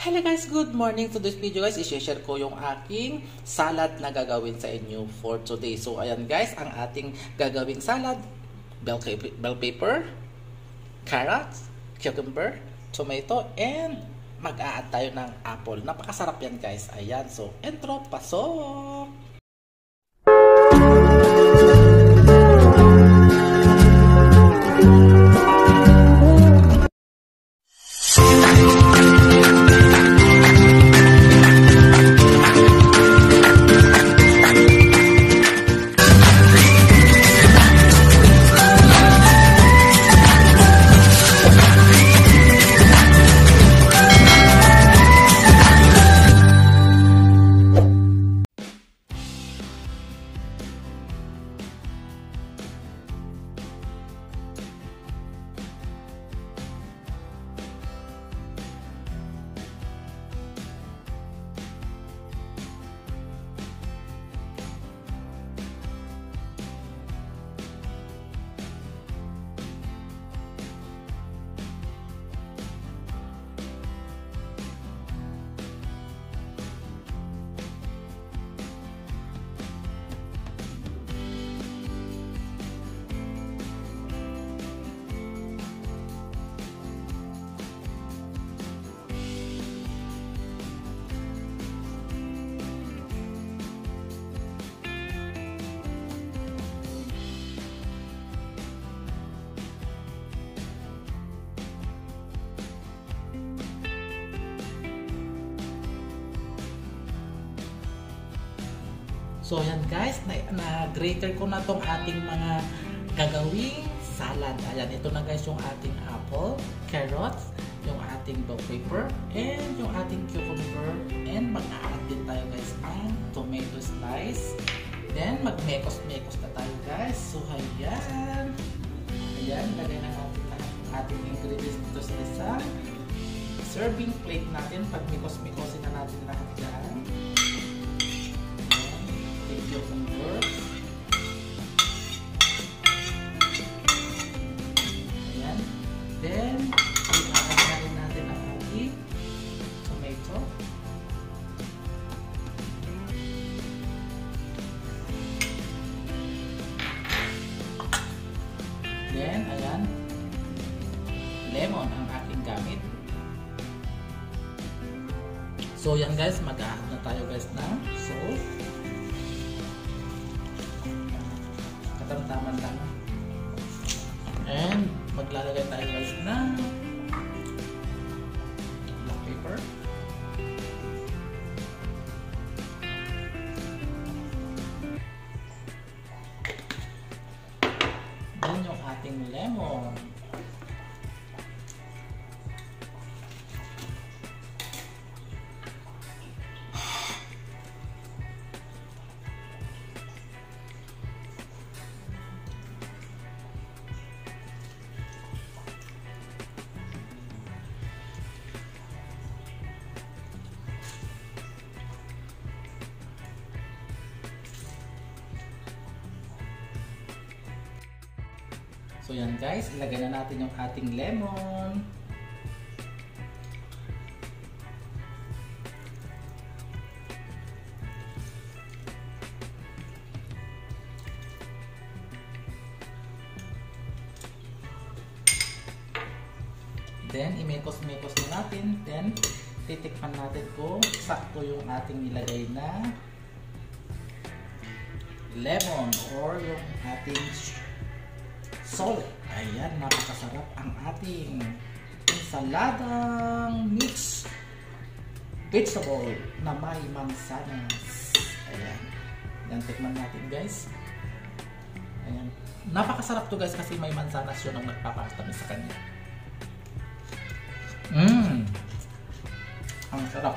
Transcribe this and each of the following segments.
Hello guys, good morning. To this video guys, i-share ko yung aking salad na gagawin sa inyo for today. So ayan guys, ang ating gagawing salad, bell pepper, carrots, cucumber, tomato, and mag-a-add tayo ng apple. Napakasarap yan guys. Ayan, so intro, pasok! So yan guys, na-grater ko na tong ating mga gagawing salad. Ayan, ito na guys yung ating apple, carrots, yung ating bell pepper, and yung ating cucumber. And mag-a-add din tayo guys ng tomato slice. Then mag-mekos-mekos na tayo guys. So ayan. Ayan, lagay na natin lahat yung ating ingredients dito sa isang serving plate natin. Pag-mekos-mekosin na natin lahat dyan. Cucumber. Ayan. Then, i-add na rin natin ang ating tomato. Then, ayan. Lemon ang aking gamit. So, yan guys, mag-add na tayo guys ng salt. Tama-tama. And maglalagay tayo guys ng black pepper. Then yung ating lemon. So yan guys, ilagay na natin yung ating lemon. Then imekos-mekos na natin. Then titikman natin kung sakto yung ating nilagay na lemon or yung ating salt. Ayan, napakasarap ang ating ensaladang mixed vegetable na may mansanas. Ayan. Yan, tikman natin guys. Ayan. Napakasarap to guys kasi may mansanas yun ang nagpapatamis sa kanya. Ang sarap.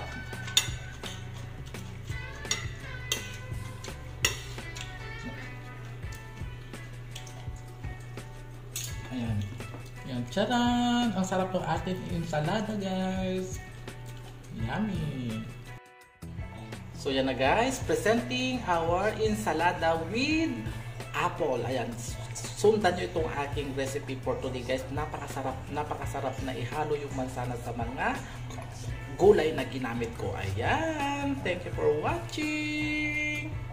Ayan. Ayan. Tcharan! Ang sarap ng ating ensalada guys. Yummy! So yan na guys. Presenting our ensalada with apple. Ayan. sundan nyo itong aking recipe for today guys. Napakasarap na ihalo yung mansanas gulay na ginamit ko. Ayan. Thank you for watching.